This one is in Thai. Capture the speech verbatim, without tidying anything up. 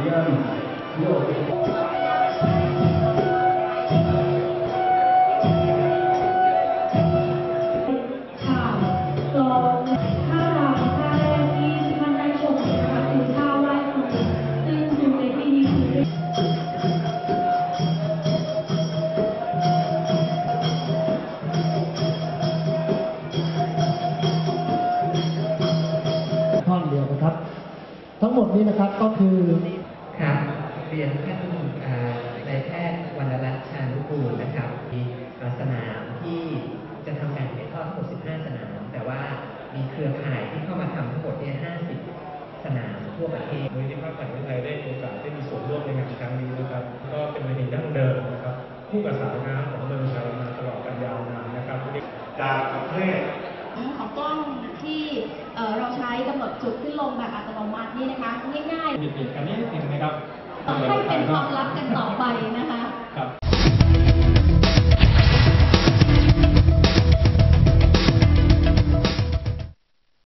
ทั้งหมดนี้นะครับก็คือครับเรียนท่านนายแพทย์วรรณรัตน์ชานุกูลนะครับมีสนามที่จะทำการถ่ายทอดทั้งหมดสิบห้าสนามแต่ว่ามีเครือข่ายที่เข้ามาทำทั้งหมดเนี่ยห้าสิบสนามทั่วประเทศมูลนิธิภาคประชาชนไทยได้มีโอกาสได้มีส่วนร่วมในงานครั้งนี้นะครับก็เป็นเวทีดั้งเดิมนะครับคู่กับสายน้ำของเมืองไทยมาตลอดกันยาวนานนะครับจากประเทศของกล้องที่เราใช้กำหนดจุดขึ้นลงแบบอัตโนมัตินี่นะคะง่ายๆเปลี่ยนกันนิดนึงนะครับให้เป็นความลับกันต่อไปนะคะ